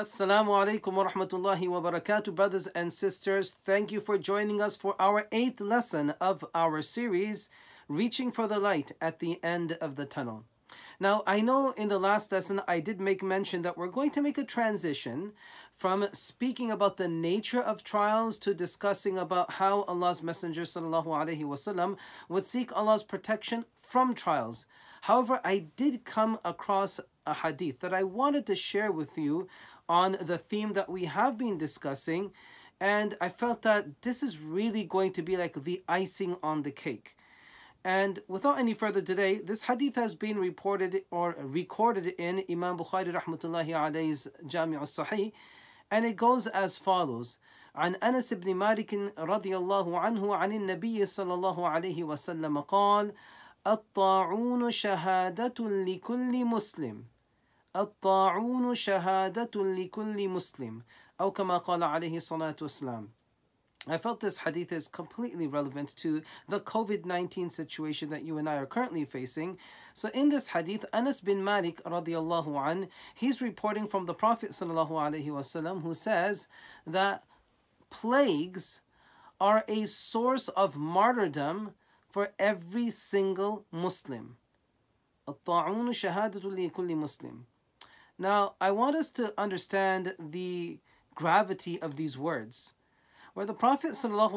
Assalamu alaikum wa rahmatullahi wa barakatuh, brothers and sisters. Thank you for joining us for our 8th lesson of our series, Reaching for the Light at the End of the Tunnel. Now, I know in the last lesson I did make mention that we're going to make a transition from speaking about the nature of trials to discussing about how Allah's Messenger sallallahu alaihi wasallam would seek Allah's protection from trials. However, I did come across a hadith that I wanted to share with you on the theme that we have been discussing, and I felt that this is really going to be like the icing on the cake. And without any further delay, this hadith has been reported or recorded in Imam Bukhārī rahmatullahi alayhi's Ṣaḥīḥ, and it goes as follows. عن أنس بن مالك رضي الله عنه عن النبي صلى الله عليه وسلم قال الطاعون شهادة لكل مسلم الطاعون شهادة لكل مسلم أو كما قال عليه الصلاة والسلام. I felt this hadith is completely relevant to the COVID-19 situation that you and I are currently facing. So in this hadith, Anas bin Malik radiallahu an, he's reporting from the Prophet sallallahu alaihi wasallam, who says that plagues are a source of martyrdom for every single Muslim. الطاعون شهادة لكل مسلم. Now, I want us to understand the gravity of these words, where the Prophet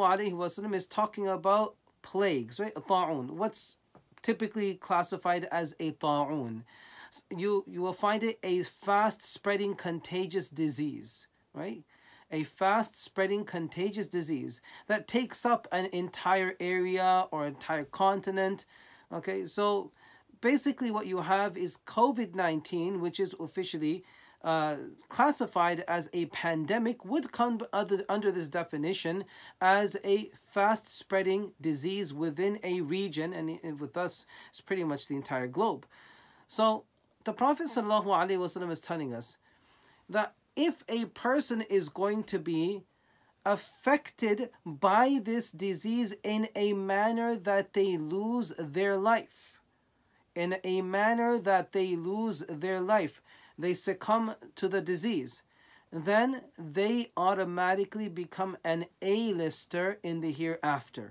ﷺ is talking about plagues, right? A ta'un. What's typically classified as a ta'un? You will find it a fast-spreading contagious disease, right? A fast-spreading contagious disease that takes up an entire area or entire continent. Okay, so basically what you have is COVID-19, which is officially classified as a pandemic, would come under this definition as a fast-spreading disease within a region, and with us, it's pretty much the entire globe. So the Prophet ﷺ is telling us that if a person is going to be affected by this disease in a manner that they lose their life, they succumb to the disease, then they automatically become an A-lister in the hereafter.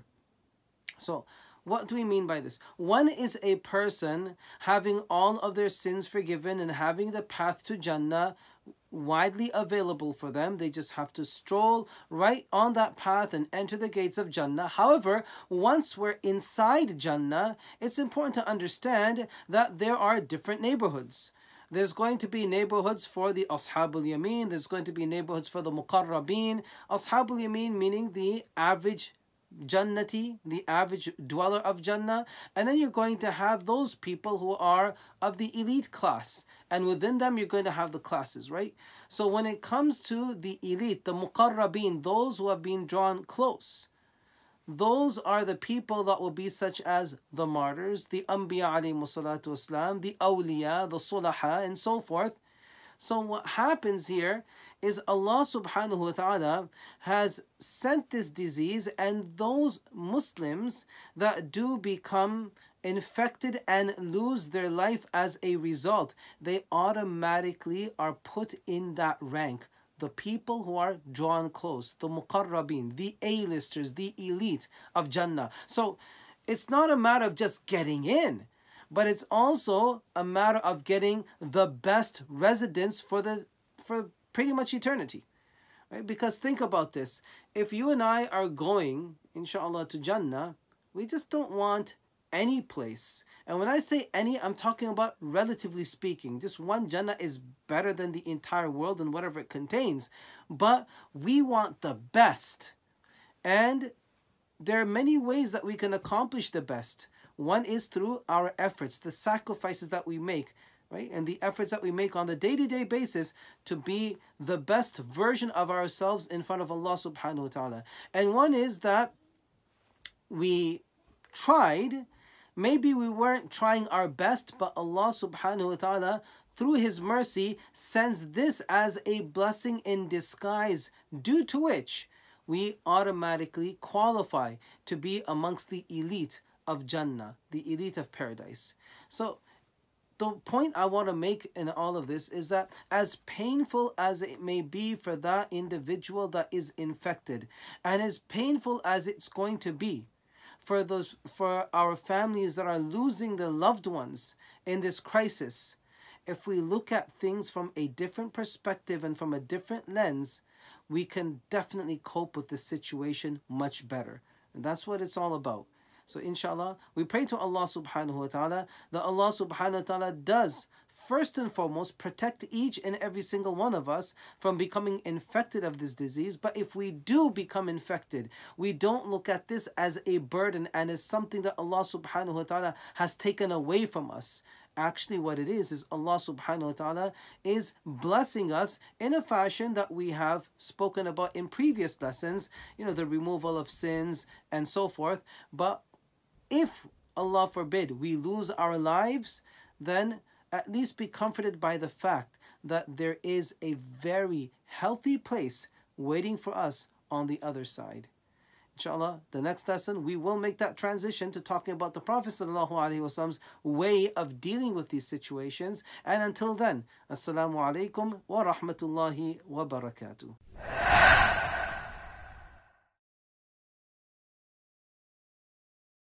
So what do we mean by this? One is a person having all of their sins forgiven and having the path to Jannah widely available for them. They just have to stroll right on that path and enter the gates of Jannah. However, once we're inside Jannah, it's important to understand that there are different neighborhoods. There's going to be neighborhoods for the Ashabul Yameen. There's going to be neighborhoods for the Muqarrabeen. Ashabul Yameen meaning the average Jannati, the average dweller of Jannah. And then you're going to have those people who are of the elite class. And within them, you're going to have the classes, right? So when it comes to the elite, the Muqarrabeen, those who have been drawn close, those are the people that will be such as the martyrs, the Anbiya alayhimu salatu wassalam, the awliya, the sulaha, and so forth. So what happens here is Allah subhanahu wa ta'ala has sent this disease, and those Muslims that do become infected and lose their life as a result, they automatically are put in that rank. The people who are drawn close, the muqarrabin, the A-listers, the elite of Jannah. So it's not a matter of just getting in, but it's also a matter of getting the best residence for pretty much eternity. Right? Because think about this. If you and I are going, inshallah, to Jannah, we just don't want any place. And when I say any, I'm talking about relatively speaking. Just one Jannah is better than the entire world and whatever it contains. But we want the best. And there are many ways that we can accomplish the best. One is through our efforts, the sacrifices that we make, right? And the efforts that we make on the day-to-day basis to be the best version of ourselves in front of Allah subhanahu wa ta'ala. And one is that we tried. Maybe we weren't trying our best, but Allah subhanahu wa ta'ala, through His mercy, sends this as a blessing in disguise, due to which we automatically qualify to be amongst the elite of Jannah, the elite of paradise. So the point I want to make in all of this is that as painful as it may be for that individual that is infected, and as painful as it's going to be for our families that are losing their loved ones in this crisis, if we look at things from a different perspective and from a different lens, we can definitely cope with the situation much better. And that's what it's all about. So inshallah, we pray to Allah subhanahu wa ta'ala that Allah subhanahu wa ta'ala does first and foremost protect each and every single one of us from becoming infected of this disease. But if we do become infected, we don't look at this as a burden and as something that Allah subhanahu wa ta'ala has taken away from us. Actually, what it is Allah subhanahu wa ta'ala is blessing us in a fashion that we have spoken about in previous lessons, the removal of sins and so forth. But if, Allah forbid, we lose our lives, then at least be comforted by the fact that there is a very healthy place waiting for us on the other side. Inshallah, the next lesson, we will make that transition to talking about the Prophet ﷺ's way of dealing with these situations. And until then, Assalamu alaikum wa rahmatullahi wa barakatuh.